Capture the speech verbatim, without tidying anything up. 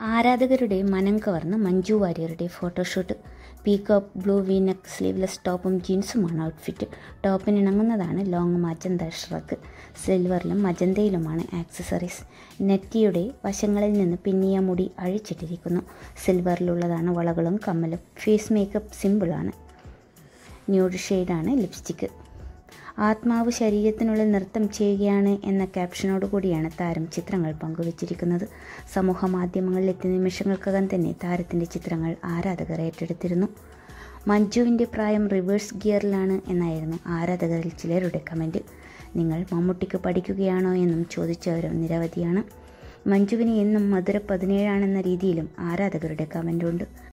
ആരാധകരുടെ മനം കവർന്ന മഞ്ജു വാര്യരുടെ photoshoot. Peacock blue v neck sleeveless ടോപ്പും ജീൻസുമാണ് ഔട്ട്ഫിറ്റ്. ടോപ്പിനിണങ്ങുന്നതാണ് ലോങ് മജന്ത ഷ്രഗ്. സിൽവറിലും മജന്തയിലുമാണ് ആക്സസറീസ്. നെറ്റിയുടെ വശങ്ങളിൽ നിന്ന് പിന്നിയ മുടി അഴിച്ചിട്ടിരിക്കുന്നു. സിൽവറിലുള്ളതാണ് വളകളും കമ്മലും. ഫേസ് മേക്കപ്പ് സിമ്പിളാണ്. ന്യൂഡ് ഷെയ്ഡാണ് ലിപ്സ്റ്റിക്ക്. ആത്മാവ് ശരീരത്തിനുള്ളിൽ നൃത്തം ചെയ്യുകയാണ് എന്ന ക്യാപ്ഷനോട് കൂടിയാണ് താരം ചിത്രങ്ങൾ പങ്കുവച്ചിരിക്കുന്നത്. സമൂഹ മാധ്യമങ്ങളിൽ എത്തിയ നിമിഷങ്ങൾക്കകം തന്നെ താരത്തിൻ്റെ ചിത്രങ്ങൾ ആരാധകർ ഏറ്റെടുത്തിരുന്നു. മഞ്ജുവിൻ്റെ പ്രായം റിവേഴ്സ് ഗിയറിലാണ് എന്നായിരുന്നു ആരാധകരിൽ ചിലരുടെ കമൻറ്റ്. നിങ്ങൾ മമ്മൂട്ടിക്ക് പഠിക്കുകയാണോ എന്നും ചോദിച്ചവരും നിരവധിയാണ്. മഞ്ജുവിന് എന്നും മധുര പതിനേഴാണെന്ന രീതിയിലും ആരാധകരുടെ കമൻറ്റുണ്ട്.